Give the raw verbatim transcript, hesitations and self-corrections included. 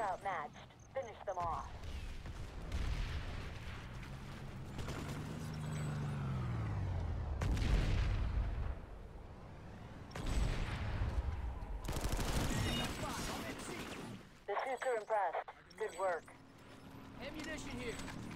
outmatched. Finish them off. The suits are impressed. Good work. Ammunition here.